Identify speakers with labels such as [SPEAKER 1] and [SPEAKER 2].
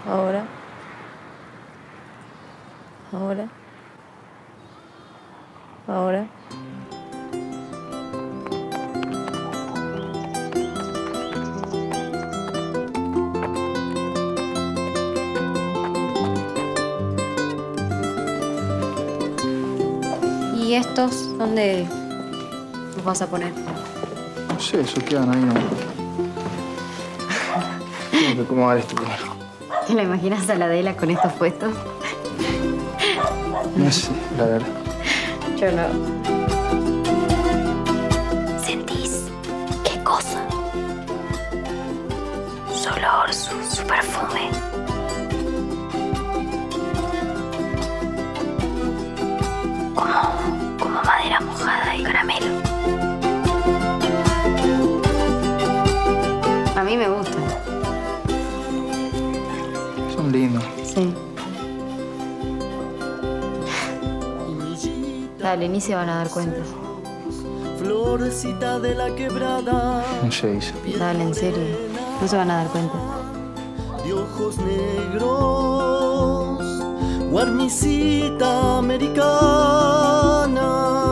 [SPEAKER 1] Ahora. Ahora. Ahora. ¿Y estos dónde los vas a poner?
[SPEAKER 2] No sé, eso quedan ahí nomás. Tengo que acomodar esto primero.
[SPEAKER 1] ¿Te la imaginas a la Adela con estos puestos?
[SPEAKER 2] No sé, la verdad.
[SPEAKER 1] Yo no. ¿Sentís qué cosa? Su olor, su perfume. Como madera mojada y caramelo. A mí me gustan.
[SPEAKER 2] Son lindos.
[SPEAKER 1] Sí. Dale, ni se van a dar cuenta.
[SPEAKER 3] Florecita de la quebrada.
[SPEAKER 2] No sé, Isa.
[SPEAKER 1] Dale, en serio. No se van a dar cuenta.
[SPEAKER 3] De ojos negros, guarnicita americana.